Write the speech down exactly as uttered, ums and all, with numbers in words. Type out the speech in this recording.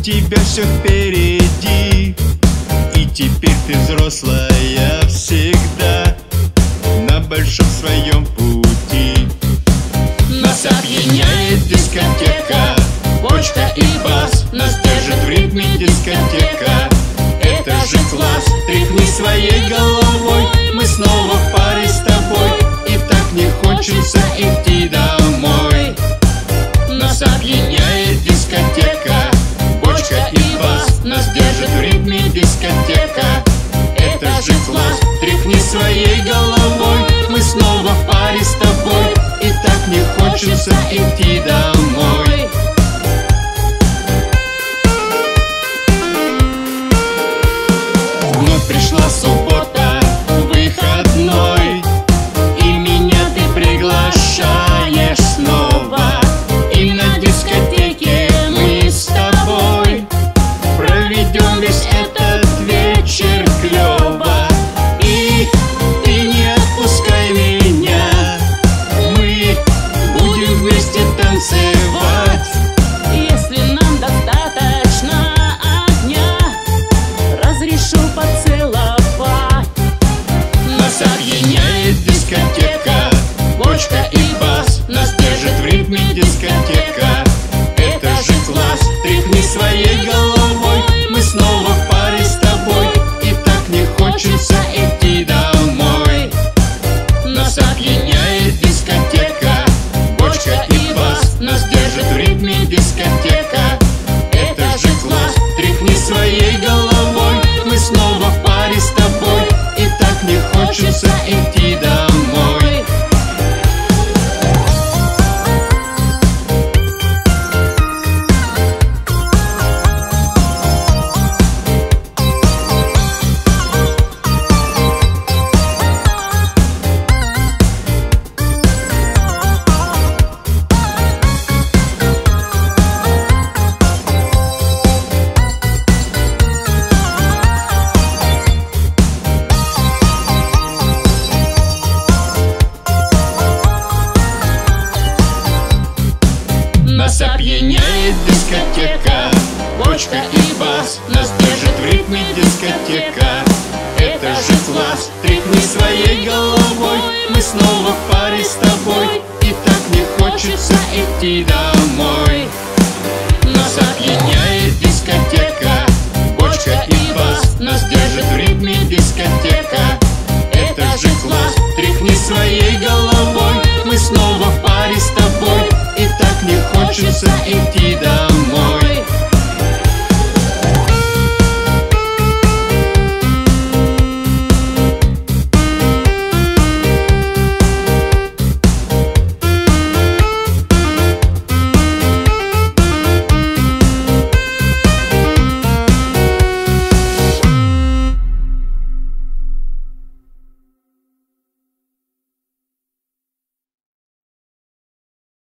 тебя все впереди, и теперь ты взрослая всегда на большом своем пути. Нас опьяняет дискотека, бочка и бас, нас держит в ритме дискотека. Это же класс, тряхни своей головой, мы снова в паре с тобой, и так не хочется идти домой. Нас опьяняет дискотека, бочка и бас, нас держит в ритме дискотека. Это же класс, тряхни своей головой, мы снова в паре с тобой, и так не хочется идти домой. Вновь пришла суббота, выходной, и меня ты приглашаешь снова. И на дискотеке мы с тобой проведем весь этот вечер клёво. И ты не отпускай меня, мы будем вместе танцевать. Если нам достаточно огня, разрешу поцеловать. Нас опьяняет дискотека, бочка и бас, нас держит в ритме дискотека. Это же класс, тряхни своей головой, мы снова в паре с тобой, и так не хочется идти домой. Нас опьяняет дискотека, бочка и бас, нас держит в ритме дискотека. Это же класс, тряхни своей головой, мы снова в паре с тобой, и так не хочется идти домой. Нас опьяняет дискотека, бочка и бас, нас держит в ритме дискотека. Это же класс, тряхни своей головой, мы снова в паре с тобой,